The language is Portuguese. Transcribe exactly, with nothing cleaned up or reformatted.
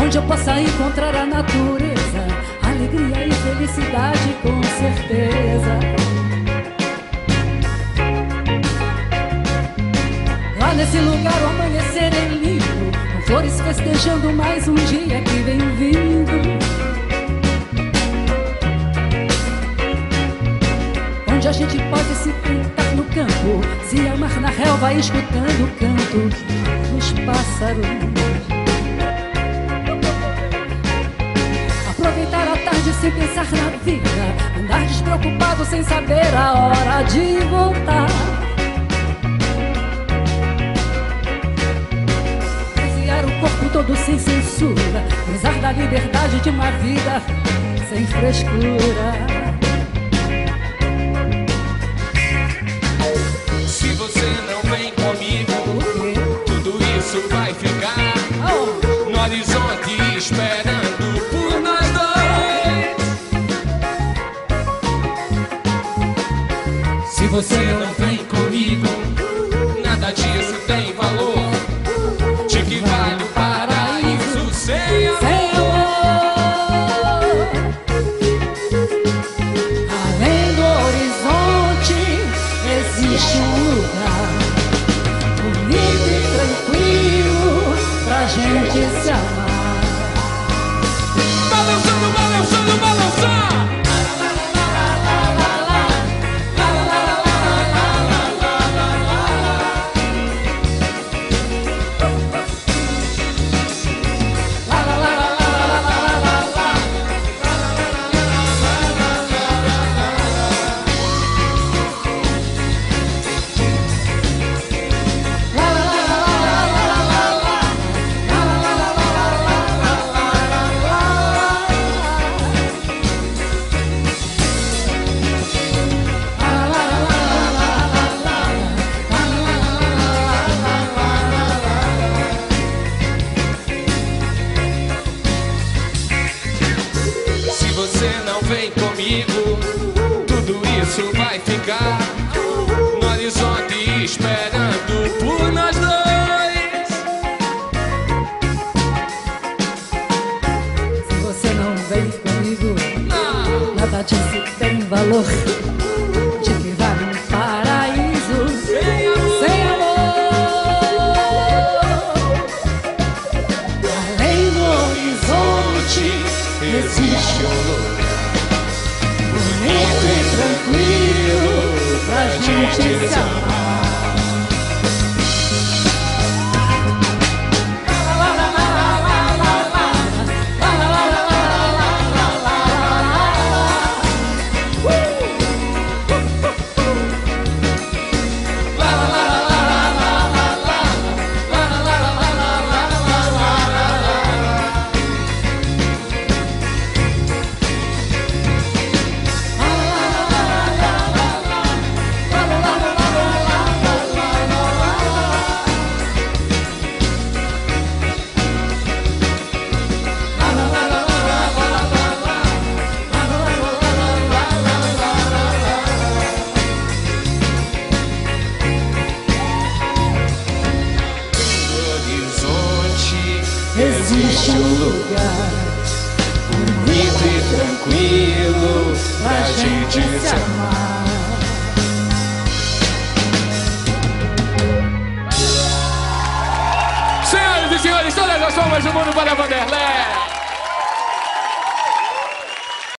onde eu possa encontrar a natureza, alegria e felicidade com certeza. Lá nesse lugar o amanhecer é lindo, com flores festejando mais um dia que vem vindo. Onde a gente pode se pintar no campo, se amar na relva escutando o canto dos pássaros. Aproveitar a tarde sem pensar na vida, andar despreocupado sem saber a hora de voltar. Esvaziar o corpo todo sem censura, gozar da liberdade de uma vida sem frescura. Se você não vem comigo, tudo isso vai ficar no horizonte esperando por nós dois. Se você não vem comigo, nada disso tem valor. De que vale o paraíso sem amor? Além do horizonte existe um lugar bonito e tranquilo pra gente se amar. Balançando, balançando, balançar. Se você não vem comigo, tudo isso vai ficar no horizonte esperando por nós dois. Se você não vem comigo, nada disso tem valor. De que vale um paraíso Sem amor. sem amor? Além do horizonte existe um lugar bonito e tranquilo pra gente se amar. Existe um lugar bonito e tranquilo pra gente se amar. Senhoras e senhores, todas as palmas do mundo para Vanderlei.